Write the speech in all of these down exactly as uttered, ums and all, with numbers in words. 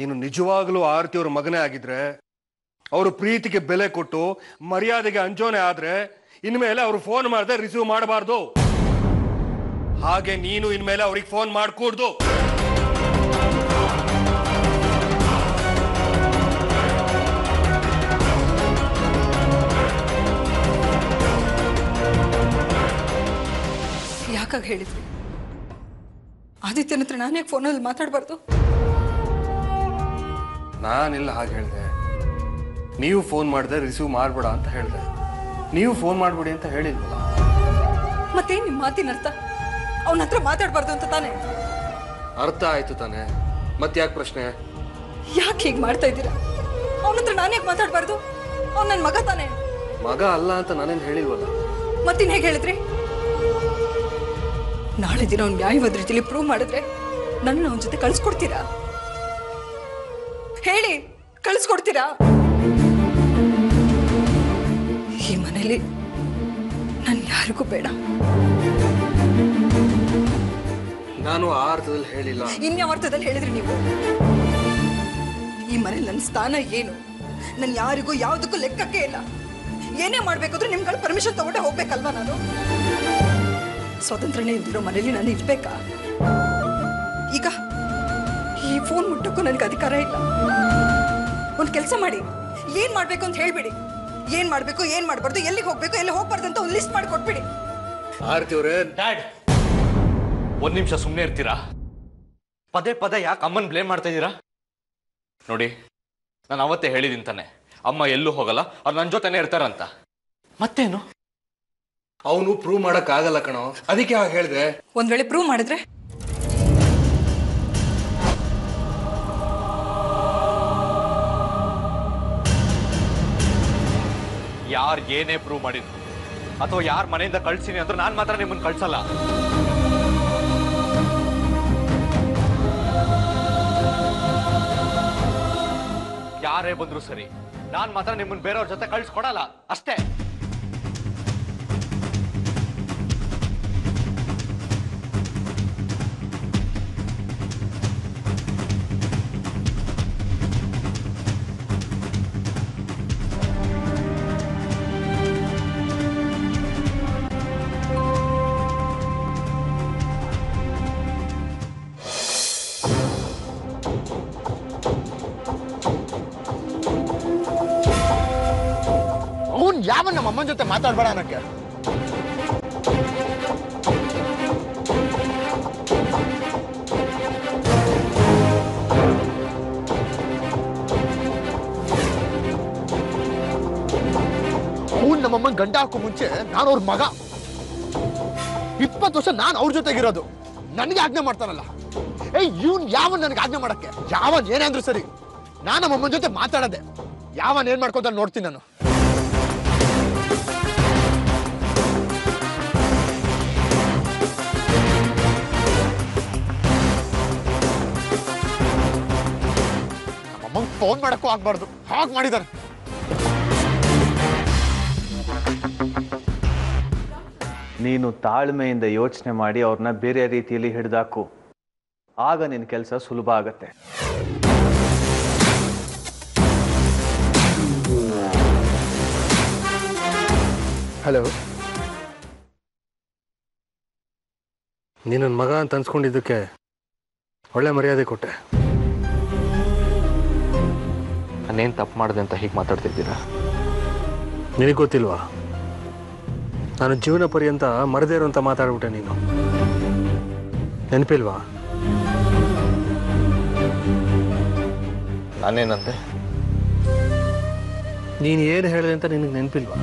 ನೀನು ನಿಜವಾಗ್ಲೂ ಆರತಿಯವ್ರ ಮಗನೇ ಆಗಿದ್ರೆ, ಅವರು ಪ್ರೀತಿಗೆ ಬೆಲೆ ಕೊಟ್ಟು ಮರ್ಯಾದೆಗೆ ಅಂಜೋನೆ ಆದ್ರೆ ಇನ್ಮೇಲೆ ಅವ್ರು ಫೋನ್ ಮಾಡದೆ ರಿಸೀವ್ ಮಾಡಬಾರ್ದು. ಹಾಗೆ ನೀನು ಇನ್ಮೇಲೆ ಅವ್ರಿಗೆ ಫೋನ್ ಮಾಡ್ಕೂಡ್ದು. ಯಾಕಾಗ ಹೇಳಿದ್ರಿ? ಆದಿತ್ಯನ ಹತ್ರ ನಾನೇ ಫೋನಲ್ಲಿ ಮಾತಾಡಬಾರ್ದು? ನಾನಿಲ್ಲ ಹಾಗೆ ಹೇಳಿದೆ. ನೀವು ಫೋನ್ ಮಾಡಿದೆ ರಿಸೀವ್ ಮಾಡ್ಬೇಡ ಅಂತ ಹೇಳಿದೆ. ನೀವು ಫೋನ್ ಮಾಡ್ಬಿಡಿ ಅಂತ ಹೇಳಿಲ್ವಲ್ಲ. ಮತ್ತೇನ್ ನಿಮ್ಮ ಮಾತಿನ ಅರ್ಥ? ಅವನ ಹತ್ರ ಮಾತಾಡಬಾರ್ದು ಅಂತ ತಾನೆ? ಅರ್ಥ ಆಯ್ತು ತಾನೆ, ಮತ್ತೆ ಯಾಕೆ ಪ್ರಶ್ನೆ? ಯಾಕೆ ಹೀಗೆ ಮಾಡ್ತಾ ಇದ್ದೀರಾ? ಅವನ ಹತ್ರ ನಾನು ಯಾಕೆ ಮಾತಾಡಬಾರ್ದು? ಅವ್ನು ನನ್ನ ಮಗ ತಾನೆ? ಮಗ ಅಲ್ಲ ಅಂತ ನಾನೇನು ಹೇಳಿಲ್ವಲ್ಲ. ಮತ್ತಿನ್ ಹೇಗೆ ಹೇಳಿದ್ರಿ? ನಾಳೆ ದಿನ ಅವ್ನು ನ್ಯಾಯವಾದ ರೀತಿಯಲ್ಲಿ ಪ್ರೂವ್ ಮಾಡಿದ್ರೆ ನನ್ನ ಅವನ ಜೊತೆ ಕಳ್ಸ್ಕೊಡ್ತೀರಾ? ಹೇಳಿ, ಕಳ್ಸ್ಕೊಡ್ತೀರಾ? ಈ ಮನೇಲಿ ನನ್ ಯಾರಿಗೂ ಬೇಡ. ನಾನು ಆ ಅರ್ಥದಲ್ಲಿ ಹೇಳಿಲ್ಲ. ಇನ್ಯಾವ ಅರ್ಥದಲ್ಲಿ ಹೇಳಿದ್ರಿ ನೀವು? ಈ ಮನೇಲಿ ನನ್ನ ಸ್ಥಾನ ಏನು? ನನ್ ಯಾರಿಗೂ ಯಾವುದಕ್ಕೂ ಲೆಕ್ಕಕ್ಕೆ ಇಲ್ಲ. ಏನೇ ಮಾಡ್ಬೇಕಾದ್ರೂ ನಿಮ್ಗಳ ಪರ್ಮಿಷನ್ ತಗೊಂಡೆ ಹೋಗ್ಬೇಕಲ್ವಾ? ನಾನು ಸ್ವತಂತ್ರನೇ ಇಲ್ದಿರೋ ಮನೇಲಿ ನಾನು ಇರ್ಬೇಕಾ? ಈಗ ಈ ಫೋನ್ ಮುಟ್ಟಕ್ಕೂ ನನಗೆ ಅಧಿಕಾರ ಇಲ್ಲ. ಒಂದು ಕೆಲಸ ಮಾಡಿ, ಏನ್ ಮಾಡ್ಬೇಕು ಅಂತ ಹೇಳ್ಬಿಡಿ. ಏನ್ ಮಾಡ್ಬೇಕು, ಏನ್ ಮಾಡ್ಬಾರ್ದು, ಎಲ್ಲಿಗೆ ಹೋಗ್ಬೇಕು, ಎಲ್ಲಿ ಹೋಗ್ಬಾರ್ದು ಅಂತ ಒಂದು ಲಿಸ್ಟ್ ಮಾಡಿ ಕೊಟ್ಬಿಡಿ. ಆರ್ತಿಯವ್ರೆ, ಡ್ಯಾಡ್ ಒಂದ್ ನಿಮಿಷ ಸುಮ್ಮನೆ ಇರ್ತೀರಾ? ಪದೇ ಪದೇ ಯಾಕೆ ಅಮ್ಮನ್ ಬ್ಲೇಮ್ ಮಾಡ್ತಾ ಇದ್ದೀರಾ? ನೋಡಿ, ನಾನು ಅವತ್ತೇ ಹೇಳಿದ್ದೀನಿ ತಾನೆ, ಅಮ್ಮ ಎಲ್ಲೂ ಹೋಗಲ್ಲ, ಅವ್ರು ನನ್ನ ಜೊತೆನೇ ಇರ್ತಾರಂತ. ಮತ್ತೇನು? ಅವನು ಪ್ರೂವ್ ಮಾಡಕ್ ಆಗಲ್ಲ ಕಣೋ, ಅದಕ್ಕೆ ಹಾಗೆ ಹೇಳಿದೆ. ಒಂದ್ ವೇಳೆ ಪ್ರೂವ್ ಮಾಡಿದ್ರೆ ಯಾರು ಏನೇ ಪ್ರೂವ್ ಮಾಡಿದ್ರು ಅಥವಾ ಯಾರ ಮನೆಯಿಂದ ಕಳ್ಸಿನಿ ಅಂದ್ರೆ ನಾನು ಮಾತ್ರ ನಿಮ್ಮನ್ನ ಕಳ್ಸಲ್ಲ. ಯಾರೇ ಬಂದ್ರು ಸರಿ, ನಾನ್ ಮಾತ್ರ ನಿಮ್ಮನ್ನ ಬೇರೆಯವ್ರ ಜೊತೆ ಕಳ್ಸಿಕೊಡಲ್ಲ ಅಷ್ಟೇ. ಯಾವನ್ನ ನಮ್ಮ ಅಮ್ಮನ ಜೊತೆ ಮಾತಾಡ್ಬೇಡ ಅನ್ನಕ್ಕೆ? ಅವ್ನು ನಮ್ಮಮ್ಮನ ಗಂಡ ಹಾಕೋ ಮುಂಚೆ ನಾನು ಅವ್ರ ಮಗ. ಇಪ್ಪತ್ತು ವರ್ಷ ನಾನು ಅವ್ರ ಜೊತೆಗಿರೋದು. ನನಗೆ ಆಜ್ಞೆ ಮಾಡ್ತಾನಲ್ಲ, ಏಯ್ ಇವ್ನ್ ಯಾವನ್ ನನಗೆ ಆಜ್ಞೆ ಮಾಡಕ್ಕೆ? ಯಾವನ್ ಏನಾದ್ರು ಸರಿ, ನಾನು ನಮ್ಮಮ್ಮನ ಜೊತೆ ಮಾತಾಡದೆ. ಯಾವನ್ ಏನ್ ಮಾಡ್ಕೊತ ನೋಡ್ತೀನಿ ನಾನು. ಫೋನ್ ಮಾಡಕ್ಕೂ ಆಗ್ಬಾರ್ದು, ಹಾಗೆ ಮಾಡಿದಾರೆ. ನೀನು ತಾಳ್ಮೆಯಿಂದ ಯೋಚನೆ ಮಾಡಿ ಅವ್ರನ್ನ ಬೇರೆ ರೀತಿಯಲ್ಲಿ ಹಿಡಿದಾಕು. ಆಗ ನಿನ್ನ ಕೆಲಸ ಸುಲಭ ಆಗತ್ತೆ. ಹಲೋ, ನೀನು ನನ್ನ ಮಗ ಅಂತ ಅನ್ಸ್ಕೊಂಡಿದ್ದಕ್ಕೆ ಒಳ್ಳೆ ಮರ್ಯಾದೆ ಕೊಟ್ಟೆ. ನಾನೇನು ತಪ್ಪು ಮಾಡಿದೆ ಅಂತ ಹೀಗೆ ಮಾತಾಡ್ತಿದ್ದೀರಾ? ನಿನಗೆ ಗೊತ್ತಿಲ್ವಾ? ನಾನು ಜೀವನ ಪರ್ಯಂತ ಮರದೇ ಇರೋ ಅಂತ ಮಾತಾಡ್ಬಿಟ್ಟೆ. ನೀನು ನೆನಪಿಲ್ವಾ? ನಾನೇನಂತೆ? ನೀನು ಏನು ಹೇಳಿದೆ ಅಂತ ನಿನಗೆ ನೆನಪಿಲ್ವಾ?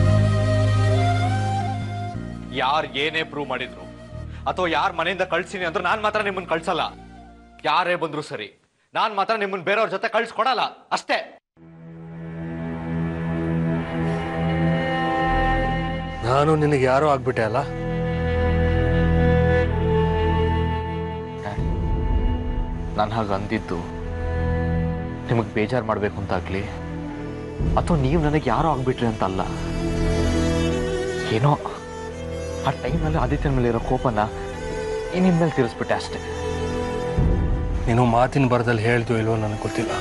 ಯಾರು ಏನೇ ಪ್ರೂವ್ ಮಾಡಿದ್ರು ಅಥವಾ ಯಾರ ಮನೆಯಿಂದ ಕಳ್ಸಿನಿ ಅಂದ್ರೆ ನಾನು ಮಾತ್ರ ನಿಮ್ಮನ್ನ ಕಳ್ಸಲ್ಲ. ಯಾರೇ ಬಂದ್ರು ಸರಿ, ನಾನ್ ಮಾತ್ರ ನಿಮ್ಮನ್ನ ಬೇರೆಯವ್ರ ಜೊತೆ ಕಳ್ಸಿಕೊಡಲ್ಲ ಅಷ್ಟೇ. ನಾನು ನಿನಗೆ ಯಾರೋ ಆಗ್ಬಿಟ್ಟೆ ಅಲ್ಲ? ನಾನು ಹಾಗೆ ಅಂದಿದ್ದು ನಿಮಗೆ ಬೇಜಾರು ಮಾಡಬೇಕು ಅಂತಾಗ್ಲಿ ಅಥವಾ ನೀವು ನನಗೆ ಯಾರೋ ಆಗ್ಬಿಟ್ರಿ ಅಂತ ಅಲ್ಲ. ಏನೋ ಆ ಟೈಮ್ನಲ್ಲಿ ಆದಿತ್ಯನ ಮೇಲೆ ಇರೋ ಕೋಪನ ನಿಮ್ಮ ಮೇಲೆ ತೀರಿಸ್ಬಿಟ್ಟೆ ಅಷ್ಟೇ. ನೀನು ಮಾತಿನ ಬರದಲ್ಲಿ ಹೇಳ್ದು ಇಲ್ವೋ ನನಗೆ ಗೊತ್ತಿಲ್ಲ,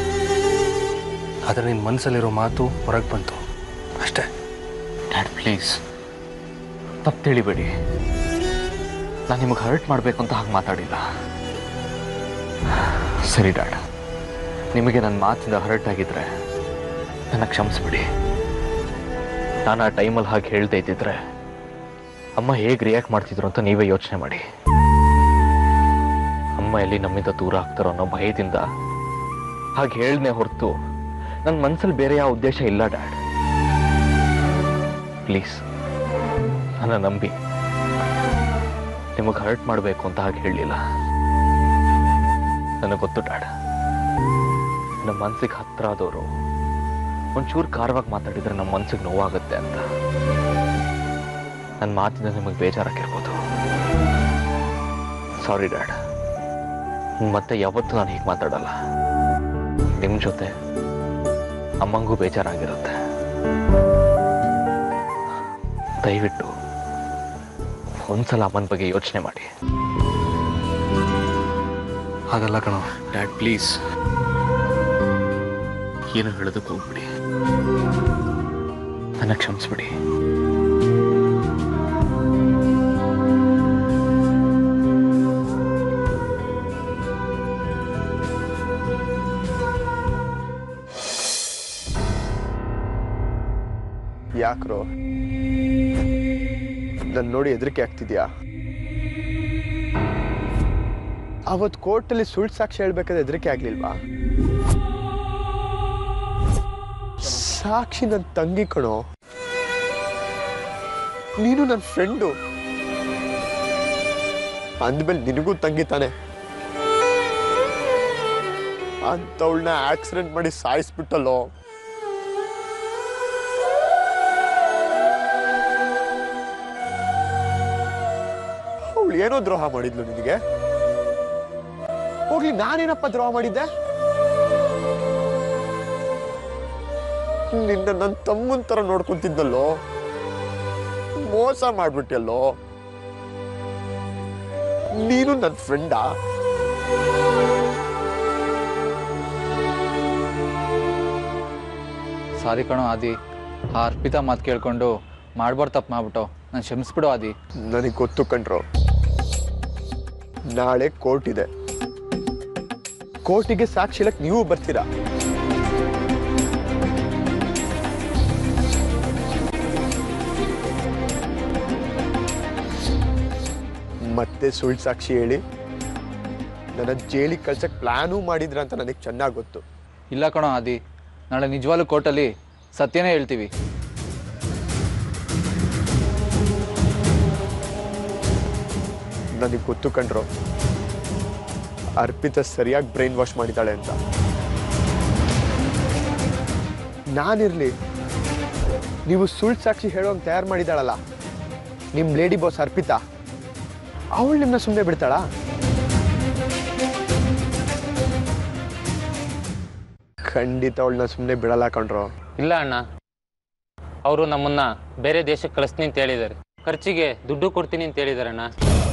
ಆದರೆ ನಿನ್ನ ಮನಸ್ಸಲ್ಲಿರೋ ಮಾತು ಹೊರಗೆ ಬಂತು ಅಷ್ಟೇ. ಡ್ಯಾಡ್ ಪ್ಲೀಸ್ ತಪ್ಪು ತಿಳಿಬೇಡಿ, ನಾನು ನಿಮಗೆ ಹರ್ಟ್ ಮಾಡಬೇಕು ಅಂತ ಹಾಗೆ ಮಾತಾಡಿಲ್ಲ. ಸರಿ ಡ್ಯಾಡ್, ನಿಮಗೆ ನನ್ನ ಮಾತಿಂದ ಹರ್ಟ್ ಆಗಿದ್ರೆ ನನ್ನ ಕ್ಷಮಿಸ್ಬಿಡಿ. ನಾನು ಆ ಟೈಮಲ್ಲಿ ಹಾಗೆ ಹೇಳ್ತಾ ಇದ್ದಿದ್ರೆ ಅಮ್ಮ ಹೇಗೆ ರಿಯಾಕ್ಟ್ ಮಾಡ್ತಿದ್ರು ಅಂತ ನೀವೇ ಯೋಚನೆ ಮಾಡಿ. ಅಮ್ಮ ಎಲ್ಲಿ ನಮ್ಮಿಂದ ದೂರ ಆಗ್ತಾರೋ ಅನ್ನೋ ಭಯದಿಂದ ಹಾಗೆ ಹೇಳ್ದೆ ಹೊರತು ನನ್ನ ಮನಸ್ಸಲ್ಲಿ ಬೇರೆ ಯಾವ ಉದ್ದೇಶ ಇಲ್ಲ ಡ್ಯಾಡ್. ಪ್ಲೀಸ್ ನನ್ನ ನಂಬಿ, ನಿಮಗೆ ಹರ್ಟ್ ಮಾಡಬೇಕು ಅಂತ ಹಾಗೆ ಹೇಳಲಿಲ್ಲ. ನನಗೆ ಗೊತ್ತು ಡ್ಯಾಡ್, ನಮ್ಮ ಮನಸ್ಸಿಗೆ ಹತ್ರ ಆದವರು ಒಂಚೂರು ಕಾರವಾಗಿ ಮಾತಾಡಿದ್ರೆ ನಮ್ಮ ಮನಸ್ಸಿಗೆ ನೋವಾಗುತ್ತೆ ಅಂತ. ನನ್ನ ಮಾತಿಂದ ನಿಮಗೆ ಬೇಜಾರಾಗಿರ್ಬೋದು. ಸಾರಿ ಡ್ಯಾಡ್, ಮತ್ತೆ ಯಾವತ್ತೂ ನಾನು ಹೀಗೆ ಮಾತಾಡಲ್ಲ. ನಿಮ್ಮ ಜೊತೆ ಅಮ್ಮಂಗೂ ಬೇಜಾರಾಗಿರುತ್ತೆ. ದಯವಿಟ್ಟು ಒಂದ್ಸಲ ಅಮ್ಮನ ಬಗ್ಗೆ ಯೋಚನೆ ಮಾಡಿ. ಹಾಗಲ್ಲ ಕಣೋ ಡ್ಯಾಡ್ ಪ್ಲೀಸ್, ಏನು ಹೇಳೋದಕ್ಕೆ ಹೋಗ್ಬಿಡಿ, ನನ್ನ ಕ್ಷಮಿಸ್ಬಿಡಿ. ಯಾಕ್ರೋ ನನ್ನ ನೋಡಿ ಹೆದರಿಕೆ ಆಗ್ತಿದ್ಯಾ? ಅವತ್ತು ಕೋರ್ಟಲ್ಲಿ ಸುಳ್ಳು ಸಾಕ್ಷಿ ಹೇಳ್ಬೇಕಾದ್ರೆ ಹೆದರಿಕೆ ಆಗ್ಲಿಲ್ವಾ? ಸಾಕ್ಷಿ ನನ್ನ ತಂಗಿ ಕಣೋ, ನೀನು ನನ್ನ ಫ್ರೆಂಡು. ಅಂದ್ಮೇಲೆ ನಿನಗೂ ತಂಗಿ ತಾನೆ. ಅಂತವಳನ್ನ ಆಕ್ಸಿಡೆಂಟ್ ಮಾಡಿ ಸಾಯಿಸ್ಬಿಟ್ಟಲ್ಲೋ. ಅವಳು ಏನೋ ದ್ರೋಹ ಮಾಡಿದ್ಲು ನಿನಗೆ. ಹೋಗ್ಲಿ, ನಾನೇನಪ್ಪ ದ್ರೋಹ ಮಾಡಿದ್ದೆ? ನಿನ್ನ ನನ್ನ ತಮ್ಮನ್ ತರ ನೋಡ್ಕೊಂತಿದ್ದಲ್ಲೋ, ಮೋಸ ಮಾಡ್ಬಿಟ್ಟಲ್ಲೋ. ನೀನು ನನ್ನ ಫ್ರೆಂಡಾ? ಸಾರಿ ಕಣೋ ಆದಿ, ಆ ಅರ್ಪಿತಾ ಮಾತು ಕೇಳ್ಕೊಂಡು ಮಾಡ್ಬಾರ್ದು ತಪ್ಪು ಮಾಡ್ಬಿಟ್ಟು ನಾನು ಕ್ಷಮಿಸ್ಬಿಡು ಆದಿ. ನನಗೆ ಗೊತ್ತು ಕಣ್ರೋ, ನಾಳೆ ಕೋರ್ಟ್ ಇದೆ. ಕೋರ್ಟಿಗೆ ಸಾಕ್ಷಿ ಹೇಳಕ್ ನೀವು ಬರ್ತೀರಾ. ಮತ್ತೆ ಸುಳ್ಳು ಸಾಕ್ಷಿ ಹೇಳಿ ನನ್ನ ಜೈಲಿಗೆ ಕಳ್ಸಕ್ ಪ್ಲಾನೂ ಮಾಡಿದ್ರ ಅಂತ ನನಗೆ ಚೆನ್ನಾಗಿ ಗೊತ್ತು. ಇಲ್ಲ ಕಣೋ ಆದಿ, ನಾಳೆ ನಿಜವಾಗ್ಲೂ ಕೋರ್ಟಲ್ಲಿ ಸತ್ಯನೇ ಹೇಳ್ತೀವಿ. ನನಗೆ ಗೊತ್ತು ಕಣ್ರೋ, ಅರ್ಪಿತಾ ಸರಿಯಾಗಿ ಬ್ರೈನ್ ವಾಶ್ ಮಾಡಿದ್ದಾಳೆ ಅಂತ. ನಾನಿರ್ಲಿ, ನೀವು ಸುಳ್ಳು ಸಾಕ್ಷಿ ಹೇಳೋಂಗೆ ತಯಾರು ಮಾಡಿದಾಳಲ್ಲ ನಿಮ್ಮ ಲೇಡಿ ಬಾಸ್ ಅರ್ಪಿತಾ, ಅವಳು ನಿಮ್ಮನ್ನ ಸುಮ್ಮನೆ ಬಿಡ್ತಾಳಾ? ಖಂಡಿತ ಅವಳನ್ನ ಸುಮ್ಮನೆ ಬಿಡಲ್ಲ ಕಣ್ರೋ. ಇಲ್ಲ ಅಣ್ಣ, ಅವರು ನಮ್ಮನ್ನ ಬೇರೆ ದೇಶಕ್ಕೆ ಕಳಿಸ್ತೀನಿ ಅಂತ ಹೇಳಿದ್ದಾರೆ. ಖರ್ಚಿಗೆ ದುಡ್ಡು ಕೊಡ್ತೀನಿ ಅಂತ ಹೇಳಿದ್ದಾರೆ ಅಣ್ಣ.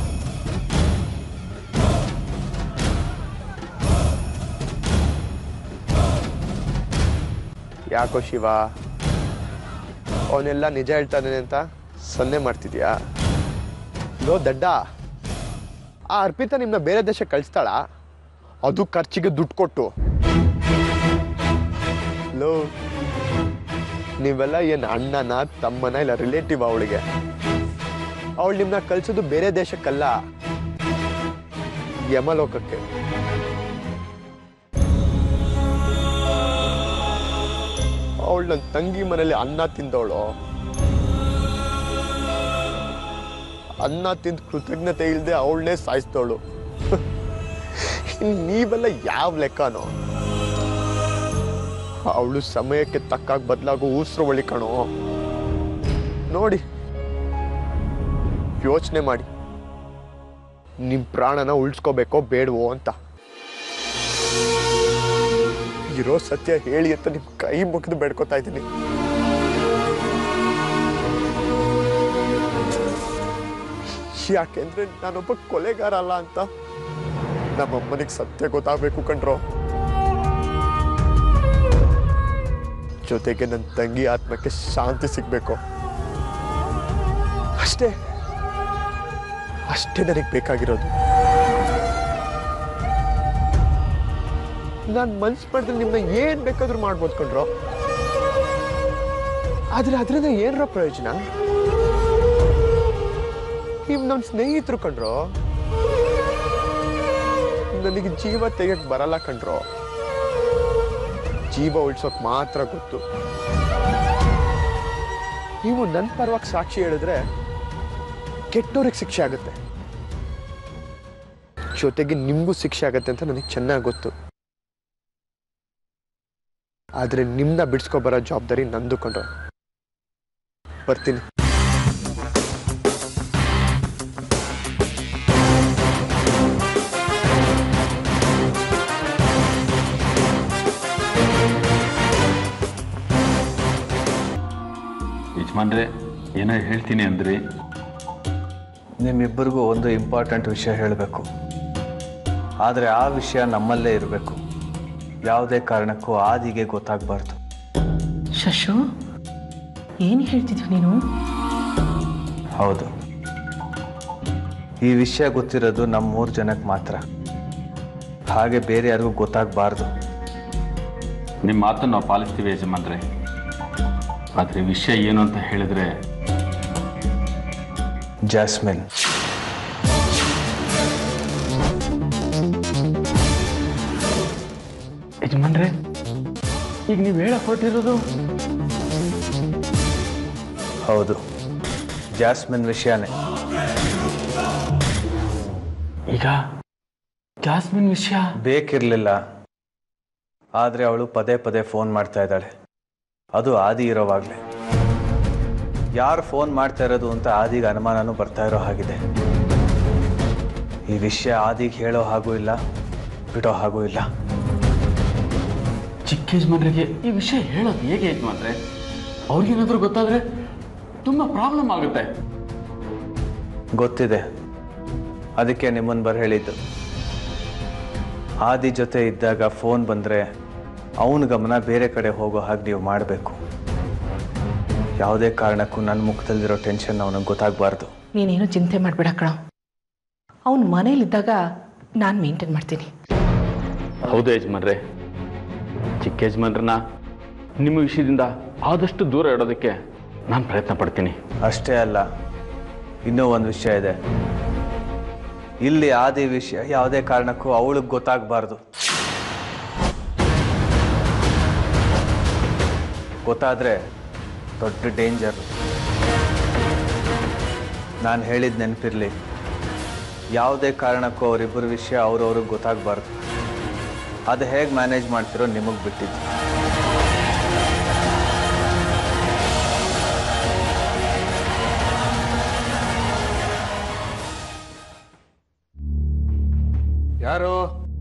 ಯಾಕೋ ಶಿವ, ಅವನೆಲ್ಲ ನಿಜ ಹೇಳ್ತಾನೆ ಅಂತ ಸನ್ನೆ ಮಾಡ್ತಿದ್ಯಾ? ಲೋ ದಡ್ಡ, ಆ ಅರ್ಪಿತಾ ನಿಮ್ಮನ್ನ ಬೇರೆ ದೇಶಕ್ಕೆ ಕಳಿಸ್ತಾಳ? ಅದು ಖರ್ಚಿಗೆ ದುಡ್ಡು ಕೊಟ್ಟು. ಲೋ, ನೀವೆಲ್ಲ ಏನು ಅಣ್ಣನ ತಮ್ಮನ ಇಲ್ಲ ರಿಲೇಟಿವ್ ಅವಳಿಗೆ? ಅವಳು ನಿಮ್ಮನ್ನ ಕಳ್ಸೋದು ಬೇರೆ ದೇಶಕ್ಕಲ್ಲ, ಯಮಲೋಕಕ್ಕೆ. ಅವಳು ನನ್ನ ತಂಗಿ ಮನೇಲಿ ಅನ್ನ ತಿಂದವಳು. ಅನ್ನ ತಿಂದು ಕೃತಜ್ಞತೆ ಇಲ್ಲದೆ ಅವಳನ್ನೇ ಸಾಯಿಸ್ತವಳು. ನೀವೆಲ್ಲ ಯಾವ ಲೆಕ್ಕನೋ? ಅವಳು ಸಮಯಕ್ಕೆ ತಕ್ಕಾಗ ಬದಲಾಗೋ ಉಸಿರು ಒಳಿ ಕಣೋ. ನೋಡಿ, ಯೋಚನೆ ಮಾಡಿ, ನಿಮ್ ಪ್ರಾಣನ ಉಳಿಸ್ಕೋಬೇಕೋ ಬೇಡವೋ ಅಂತ. ಇರೋ ಸತ್ಯ ಹೇಳಿ ಅಂತ ನಿಮ್ ಕೈ ಮುಗಿದು ಬೇಡ್ಕೋತಾ ಇದ್ದೀನಿ. ಯಾಕೆಂದ್ರೆ ನಾನೊಬ್ಬ ಕೊಲೆಗಾರ ಅಲ್ಲ ಅಂತ ನಮ್ಮಮ್ಮನಿಗೆ ಸತ್ಯ ಗೊತ್ತಾಗಬೇಕು ಕಣ್ರೋ. ಜೊತೆಗೆ ನನ್ನ ತಂಗಿ ಆತ್ಮಕ್ಕೆ ಶಾಂತಿ ಸಿಗ್ಬೇಕು. ಅಷ್ಟೇ ಅಷ್ಟೇ ನನಗೆ ಬೇಕಾಗಿರೋದು. ನಾನು ಮನ್ಸು ಮಾಡಿದ್ರೆ ನಿಮ್ಮನ್ನ ಏನ್ ಬೇಕಾದ್ರೂ ಮಾಡ್ಬೋದು ಕಣ್ರೋ. ಆದ್ರೆ ಅದರಿಂದ ಏನ್ರ ಪ್ರಯೋಜನ? ನೀವು ನನ್ನ ಸ್ನೇಹಿತರು ಕಣ್ರೋ. ನನಗೆ ಜೀವ ತೆಗಿಯಕ್ ಬರಲ್ಲ ಕಣ್ರೋ. ಜೀವ ಉಳಿಸೋಕ್ ಮಾತ್ರ ಗೊತ್ತು. ನೀವು ನನ್ನ ಪರವಾಗಿ ಸಾಕ್ಷಿ ಹೇಳಿದ್ರೆ ಕೆಟ್ಟೋರಿಗೆ ಶಿಕ್ಷೆ ಆಗುತ್ತೆ, ಜೊತೆಗೆ ನಿಮ್ಗೂ ಶಿಕ್ಷೆ ಆಗತ್ತೆ ಅಂತ ನನಗೆ ಚೆನ್ನಾಗಿ ಗೊತ್ತು. ಆದ್ರೆ ನಿಮ್ನ ಬಿಡ್ಸ್ಕೊ ಬರೋ ಜವಾಬ್ದಾರಿ ನಂದು ಕಣ್ರೋ. ಬರ್ತೀನಿ. ಯಜಮಾನ್ರೆ, ಏನೋ ಹೇಳ್ತೀನಿ ಅಂದ್ರಿ. ನಿಮ್ಮಿಬ್ಬರಿಗೂ ಒಂದು ಇಂಪಾರ್ಟೆಂಟ್ ವಿಷಯ ಹೇಳಬೇಕು. ಆದರೆ ಆ ವಿಷಯ ನಮ್ಮಲ್ಲೇ ಇರಬೇಕು. ಯಾವುದೇ ಕಾರಣಕ್ಕೂ ಆದಿಗೆ ಗೊತ್ತಾಗಬಾರ್ದು. ಶಶು, ಏನು ಹೇಳ್ತಿದ್ಯು ನೀನು? ಹೌದು, ಈ ವಿಷಯ ಗೊತ್ತಿರೋದು ನಮ್ಮ ಮೂರು ಜನಕ್ಕೆ ಮಾತ್ರ. ಹಾಗೆ ಬೇರೆ ಯಾರಿಗೂ ಗೊತ್ತಾಗಬಾರ್ದು. ನಿಮ್ಮ ಮಾತನ್ನು ನಾವು ಪಾಲಿಸ್ತೀವಿ ಯಜಮಾನ್ರೆ. ಆದರೆ ವಿಷಯ ಏನು ಅಂತ ಹೇಳಿದ್ರೆ, ಜಾಸ್ಮಿನ್ ಯಜಮಾನ್ರೆ, ಈಗ ನೀವು ಹೇಳಕ್ ಹೊರಟಿರೋದು? ಹೌದು, ಜಾಸ್ಮಿನ್ ವಿಷಯನೇ. ಈಗ ಜಾಸ್ಮಿನ್ ವಿಷಯ ಬೇಕಿರಲಿಲ್ಲ, ಆದರೆ ಅವಳು ಪದೇ ಪದೇ ಫೋನ್ ಮಾಡ್ತಾ ಇದ್ದಾಳೆ. ಅದು ಆದಿ ಇರೋವಾಗಲೇ. ಯಾರು ಫೋನ್ ಮಾಡ್ತಾ ಇರೋದು ಅಂತ ಆದಿಗೆ ಅನುಮಾನನೂ ಬರ್ತಾ ಇರೋ ಹಾಗಿದೆ. ಈ ವಿಷಯ ಆದಿಗೆ ಹೇಳೋ ಹಾಗೂ ಇಲ್ಲ, ಬಿಡೋ ಹಾಗೂ ಇಲ್ಲ. ಚಿಕ್ಕ ಯಜಮಾನ್ರಿಗೆ ಈ ವಿಷಯ ಹೇಳೋದು ಹೇಗೆ ಯಜಮಾನ್ರೆ? ಅವ್ರಿಗೇನಾದ್ರೂ ಗೊತ್ತಾದ್ರೆ ತುಂಬ ಪ್ರಾಬ್ಲಮ್ ಆಗುತ್ತೆ. ಗೊತ್ತಿದೆ, ಅದಕ್ಕೆ ನಿಮ್ಮನ್ನು ಬರ ಹೇಳಿದ್ದು. ಆದಿ ಜೊತೆ ಇದ್ದಾಗ ಫೋನ್ ಬಂದರೆ ಅವನ ಗಮನ ಬೇರೆ ಕಡೆ ಹೋಗೋ ಹಾಗೆ ನೀವು ಮಾಡಬೇಕು. ಯಾವುದೇ ಕಾರಣಕ್ಕೂ ನನ್ನ ಮುಖದಲ್ಲಿರೋ ಟೆನ್ಷನ್ ಅವನಿಗೆ ಗೊತ್ತಾಗಬಾರ್ದು. ನೀನೇನು ಚಿಂತೆ ಮಾಡಬೇಡ ಕಣ. ಅವನು ಮನೇಲಿದ್ದಾಗ ನಾನು ಮೇಂಟೈನ್ ಮಾಡ್ತೀನಿ. ಹೌದು ಯಜಮಾನ್ರೆ, ಚಿಕ್ಕ ಯಜಮಾನ್ರನ್ನ ನಿಮ್ಮ ವಿಷಯದಿಂದ ಆದಷ್ಟು ದೂರ ಇಡೋದಕ್ಕೆ ನಾನು ಪ್ರಯತ್ನ ಪಡ್ತೀನಿ. ಅಷ್ಟೇ ಅಲ್ಲ, ಇನ್ನೂ ಒಂದು ವಿಷಯ ಇದೆ. ಇಲ್ಲಿ ಆದಿ ವಿಷಯ ಯಾವುದೇ ಕಾರಣಕ್ಕೂ ಅವಳಿಗೆ ಗೊತ್ತಾಗಬಾರ್ದು. ಗೊತ್ತಾದರೆ ದೊಡ್ಡ ಡೇಂಜರ್. ನಾನು ಹೇಳಿದ ನೆನಪಿರಲಿ, ಯಾವುದೇ ಕಾರಣಕ್ಕೂ ಅವರಿಬ್ಬರ ವಿಷಯ ಅವ್ರವ್ರಿಗೆ ಗೊತ್ತಾಗಬಾರ್ದು. ಅದು ಹೇಗೆ ಮ್ಯಾನೇಜ್ ಮಾಡ್ತಿರೋ ನಿಮಗೆ ಬಿಟ್ಟಿದ್ದು. ಯಾರು?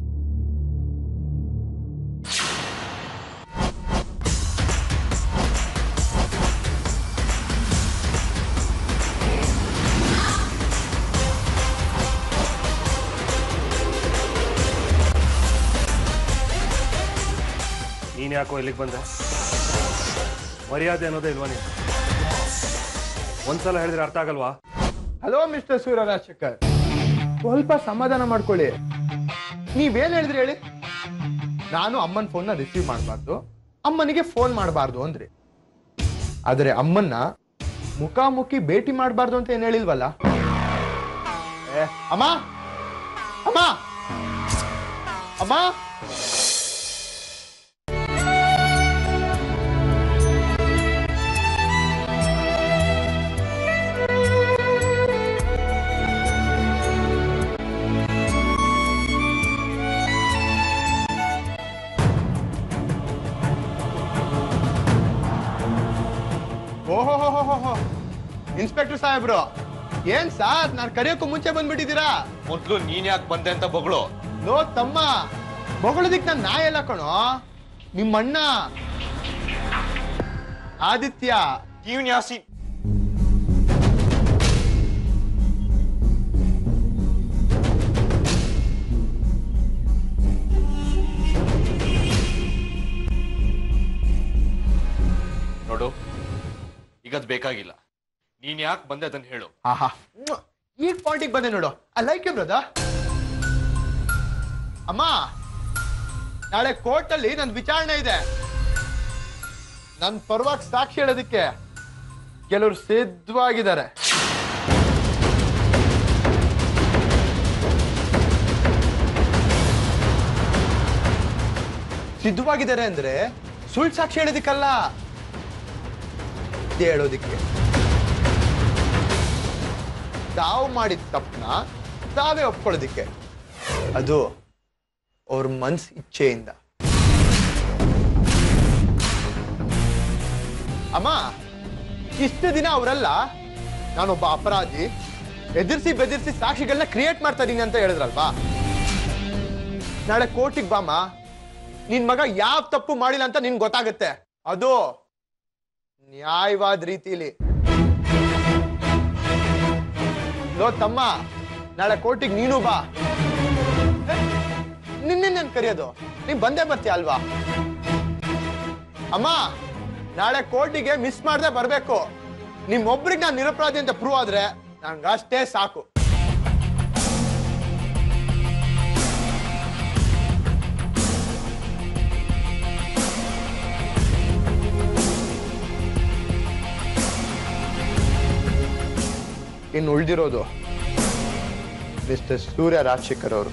ನೀನ್ ಯಾಕೋ ಇಲ್ಲಿಗೆ ಬಂದೆ? ಮರ್ಯಾದೆ ಅನ್ನೋದೇ ಇಲ್ವಾ ನೀನು? ಒಂದ್ಸಲ ಹೇಳಿದ್ರೆ ಅರ್ಥ ಆಗಲ್ವಾ? ಹಲೋ ಮಿಸ್ಟರ್ ಸೂರ್ಯ ರಾಜಶೇಖರ್, ಸ್ವಲ್ಪ ಸಮಾಧಾನ ಮಾಡ್ಕೊಳ್ಳಿ. ನೀವೇನ್ ಹೇಳಿದ್ರಿ ಹೇಳಿ? ನಾನು ಅಮ್ಮನ ಫೋನ್ನ ರಿಸೀವ್ ಮಾಡಬಾರ್ದು, ಅಮ್ಮನಿಗೆ ಫೋನ್ ಮಾಡಬಾರ್ದು ಅಂದ್ರಿ. ಆದರೆ ಅಮ್ಮನ್ನ ಮುಖಾಮುಖಿ ಭೇಟಿ ಮಾಡಬಾರ್ದು ಅಂತ ಏನ್ ಹೇಳಿಲ್ವಲ್ಲ? ಅಮ್ಮ ಅಮ್ಮ ಅಮ್ಮ ಓಹೋ, ಇನ್ಸ್ಪೆಕ್ಟರ್ ಸಾಹೇಬ್ರು, ಏನ್ ಸಾರ್ ನಾನು ಕರೆಯೋಕ್ಕೂ ಮುಂಚೆ ಬಂದ್ಬಿಟ್ಟಿದ್ದೀರಾ? ಮೊದ್ಲು ನೀನ್ ಯಾಕೆ ಬಂದೆ ಅಂತ ಬೊಗಳು. ಲೋ ತಮ್ಮ, ಬೊಗಳದಿಕ್ ನಾನು ನಾ ಎಲ್ಲ ಕಣೋ, ನಿಮ್ಮಣ್ಣ ಆದಿತ್ಯ. ಇವನ್ ಯಾಸಿ ನೀನ್ ಯಾಕೆ ಬಂದೆ ಅದನ್ನ ಹೇಳು. ಆಹಾ ಈಗ ಪಾಯಿಂಟಿಗೆ ಬಂದೆ ನೋಡು. I like you brother. ಅಮ್ಮ ನಾಳೆ ಕೋರ್ಟ್ ಅಲ್ಲಿ ನನ್ ವಿಚಾರಣೆ ಇದೆ. ನನ್ ಪರವಾಗಿ ಸಾಕ್ಷಿ ಹೇಳೋದಕ್ಕೆ ಕೆಲವರು ಸಿದ್ಧವಾಗಿದ್ದಾರೆ. ಸಿದ್ಧವಾಗಿದ್ದಾರೆ ಅಂದ್ರೆ ಸುಳ್ಳು ಸಾಕ್ಷಿ ಹೇಳೋದಿಕ್ಕಲ್ಲ, ಹೇಳೋದಿಕ್ಕೆ. ತಾವು ಮಾಡಿದ ತಪ್ಪನ ತಾವೇ ಒಪ್ಕೊಳ್ಳೋದಿಕ್ಕೆ, ಅದು ಅವ್ರ ಮನ್ಸ್ ಇಚ್ಛೆಯಿಂದ. ಅಮ್ಮ ಇಷ್ಟು ದಿನ ಅವರೆಲ್ಲ ನಾನೊಬ್ಬ ಅಪರಾಧಿ, ಎದುರಿಸಿ ಬೆದರಿಸಿ ಸಾಕ್ಷಿಗಳನ್ನ ಕ್ರಿಯೇಟ್ ಮಾಡ್ತಾ ಇದೀನಿ ಅಂತ ಹೇಳಿದ್ರಲ್ವಾ. ನಾಳೆ ಕೋರ್ಟಿಗೆ ಬಾಮ, ನಿನ್ ಮಗ ಯಾವ ತಪ್ಪು ಮಾಡಿಲ್ಲ ಅಂತ ನಿನ್ ಗೊತ್ತಾಗುತ್ತೆ. ಅದು ನ್ಯಾಯವಾದ ರೀತಿಲಿ. ಲೋ ತಮ್ಮ, ನಾಳೆ ಕೋರ್ಟಿಗೆ ನೀನು ಬಾ. ನಿನ್ನೆ ನನ್ ಕರೆಯೋದು, ನೀನ್ ಬಂದೇ ಬರ್ತೀಯ ಅಲ್ವಾ? ಅಮ್ಮ ನಾಳೆ ಕೋರ್ಟಿಗೆ ಮಿಸ್ ಮಾಡದೆ ಬರ್ಬೇಕು. ನಿಮ್ಮೊಬ್ರಿಗೆ ನಾನು ನಿರಪರಾಧಿ ಅಂತ ಪ್ರೂವ್ ಆದ್ರೆ ನಂಗಷ್ಟೇ ಸಾಕು. ಇನ್ನು ಉಳಿದಿರೋದು ಮಿಸ್ಟರ್ ಸೂರ್ಯ ರಾಜಶೇಖರ್ ಅವರು.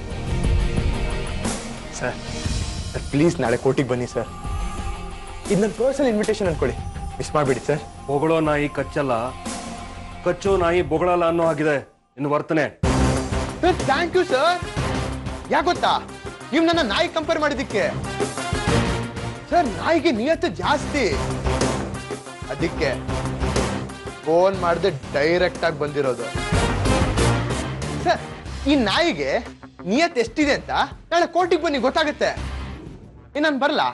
ಸರ್ ಸರ್ ಪ್ಲೀಸ್ ನಾಳೆ ಕೋರ್ಟಿಗೆ ಬನ್ನಿ ಸರ್. ಇದು ನನ್ನ ಪರ್ಸನಲ್ ಇನ್ವಿಟೇಷನ್ ಅನ್ಕೊಳ್ಳಿ, ಮಿಸ್ ಮಾಡಬೇಡಿ ಸರ್. ಬೊಗಳೋ ನಾಯಿ ಕಚ್ಚಲ್ಲ, ಕಚ್ಚೋ ನಾಯಿ ಬೊಗಳಲ್ಲ ಅನ್ನೋ ಹಾಗಿದೆ ಇನ್ನು ವರ್ತನೆ. Sir thank you sir. ಯಾಕೆ ಗೊತ್ತಾ, ನೀವು ನನ್ನ ನಾಯಿ ಕಂಪೇರ್ ಮಾಡಿದ್ದಕ್ಕೆ. ಸರ್ ನಾಯಿಗೆ ನಿಯತ್ತು ಜಾಸ್ತಿ, ಅದಕ್ಕೆ ಫೋನ್ ಮಾಡದೆ ಡೈರೆಕ್ಟ್ ಆಗಿ ಬಂದಿರೋದು. ಸರ್ ಈ ನಾಯಿಗೆ ನಿಯತ್ ಎಷ್ಟಿದೆ ಅಂತ ನಾಳೆ ಕೋರ್ಟಿಗೆ ಬನ್ನಿ, ಗೊತ್ತಾಗುತ್ತೆ. ನಾನು ಬರಲಾ?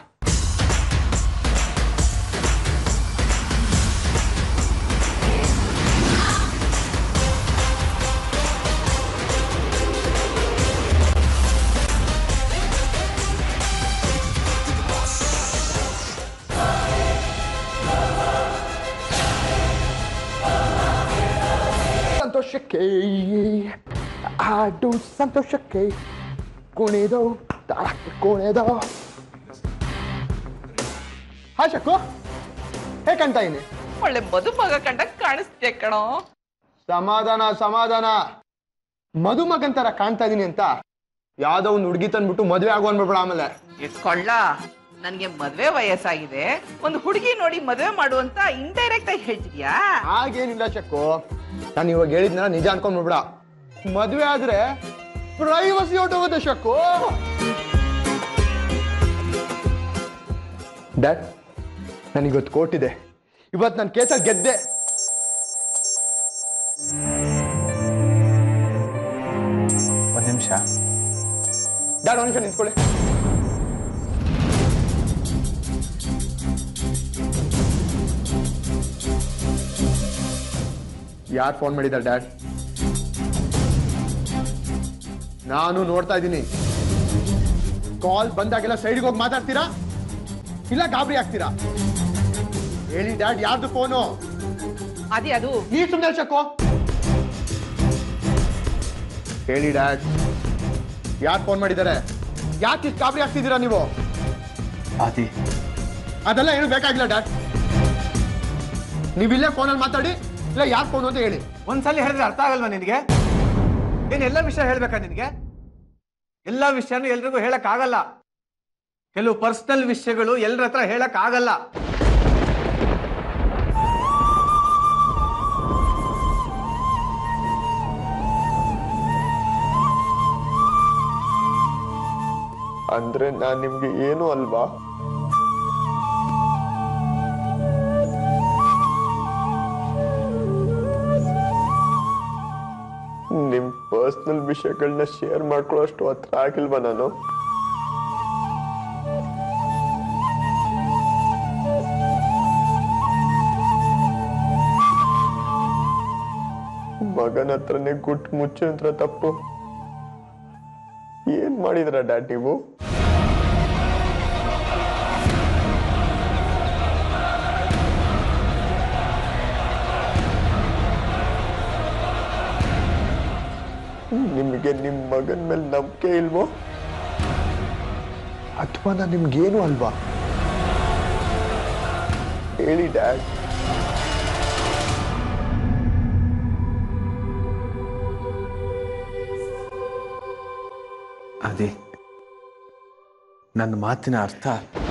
ಸಂತೋಷಕ್ಕೆ ಆಡು, ಸಂತೋಷಕ್ಕೆ ಕುಣಿದು ಕುಣಿದು. ಹಾ ಶಕ್ಕು, ಹೇಗೆ ಕಾಣ್ತಾ ಇದೀನಿ? ಒಳ್ಳೆ ಮದುಮಗ ಕಂಡ ಕಾಣಿಸ್ತೆ ಕಣೋ. ಸಮಾಧಾನ ಸಮಾಧಾನ. ಮದುಮಗನ್ ತರ ಕಾಣ್ತಾ ಇದೀನಿ ಅಂತ ಯಾವ್ದೋ ಒಂದು ಹುಡುಗಿ ತಂದ್ಬಿಟ್ಟು ಮದ್ವೆ ಆಗೋ ಅನ್ಬಿಡ್ಬೇಡ ಆಮೇಲೆ. ಇಟ್ಕೊಳ್ಳ, ನನ್ಗೆ ಮದ್ವೆ ವಯಸ್ಸಾಗಿದೆ, ಒಂದು ಹುಡುಗಿ ನೋಡಿ ಮದ್ವೆ ಮಾಡುವಂತ ಇಂಡೈರೆಕ್ಟ್ ಆಗಿ ಹೇಳ್ತಿದ್ಯಾ? ಹಾಗೇನಿಲ್ಲ ಶಕ್ಕು, ನಾನು ಇವಾಗ ಹೇಳಿದ್ನ ನಿಜ ಅನ್ಕೊಂಡ್ಬಿಡ್ಬೇಡ. ಮದ್ವೆ ಆದ್ರೆ ಪ್ರೈವಸಿ ಹೊಟ್ಟೋಗುತ್ತೆ ಶಕ್ಕು. ಡ್ಯಾಡ್ ನನಗಿವತ್ತು ಕೋರ್ಟ್ ಇದೆ, ಇವತ್ತು ನನ್ನ ಕೇಸಲ್ಲಿ ಗೆದ್ದೆ. ಒಂದ್ ನಿಮಿಷ ಡ್ಯಾಡ್, ಒಂದ್ ನಿಮಿಷ ನಿಂತ್ಕೊಳ್ಳಿ. ಯಾರು ಫೋನ್ ಮಾಡಿದ್ದಾರೆ ಡ್ಯಾಡ್? ನಾನು ನೋಡ್ತಾ ಇದ್ದೀನಿ. ಕಾಲ್ ಬಂದಾಗೆಲ್ಲ ಸೈಡ್ಗೆ ಹೋಗಿ ಮಾತಾಡ್ತೀರಾ ಇಲ್ಲ ಗಾಬರಿ ಆಗ್ತೀರಾ? ಹೇಳಿ ಡ್ಯಾಡ್, ಯಾರ್ದು ಫೋನು? ಅದೇ ಅದು. ನೀ ಸುಮ್ಮನೆ ಶಕ್ಕೋ. ಹೇಳಿ ಡ್ಯಾಡ್, ಯಾರು ಫೋನ್ ಮಾಡಿದ್ದಾರೆ? ಯಾಕೆ ಇಷ್ಟು ಗಾಬರಿ ಆಗ್ತಿದ್ದೀರಾ ನೀವು? ಆದಿ, ಅದೆಲ್ಲ ಏನು ಬೇಕಾಗಿಲ್ಲ ಡ್ಯಾಡ್. ನೀವಿಲ್ಲೇ ಫೋನಲ್ಲಿ ಮಾತಾಡಿ, ಇಲ್ಲ ಯಾರು ಫೋನು ಅಂತ ಹೇಳಿ. ಒಂದ್ಸಲಿ ಹೇಳಿದ್ರೆ ಅರ್ಥ ಆಗಲ್ವಾ ನಿನಗೆ? ಏನ್ ಎಲ್ಲ ವಿಷಯ ಹೇಳ್ಬೇಕಾ ನಿನಗೆ? ಎಲ್ಲ ವಿಷಯನೂ ಎಲ್ರಿಗೂ ಹೇಳಕ್ ಆಗಲ್ಲ. ಕೆಲವು ಪರ್ಸನಲ್ ವಿಷಯಗಳು ಎಲ್ಲರ ಹತ್ರ ಹೇಳಕ್ ಆಗಲ್ಲ. ಅಂದ್ರೆ ನಾನ್ ನಿಮ್ಗೆ ಏನು ಅಲ್ವಾ? ನಿಮ್ ಪರ್ಸನಲ್ ವಿಷಯಗಳನ್ನ ಶೇರ್ ಮಾಡ್ಕೊಳ್ಳೋ ಅಷ್ಟು ಹತ್ರ ಆಗಿಲ್ವಾ ನಾನು? ಮಗನ ಹತ್ರನೇ ಗುಟ್ಟು ಮುಚ್ಚಿನ ತಪ್ಪು ಏನ್ ಮಾಡಿದ್ರ ಡ್ಯಾಡ್ ನೀವು? ನಿಮಗೆ ನಿಮ್ಮ ಮಗನ ಮೇಲೆ ನಂಬಿಕೆ ಇಲ್ವೋ ಅಥವಾ ನಾನು ನಿಮ್ಗೇನು ಅಲ್ವಾ? ಹೇಳಿ ಡ್ಯಾಡ್. ಅದೇ ನನ್ನ ಮಾತಿನ ಅರ್ಥ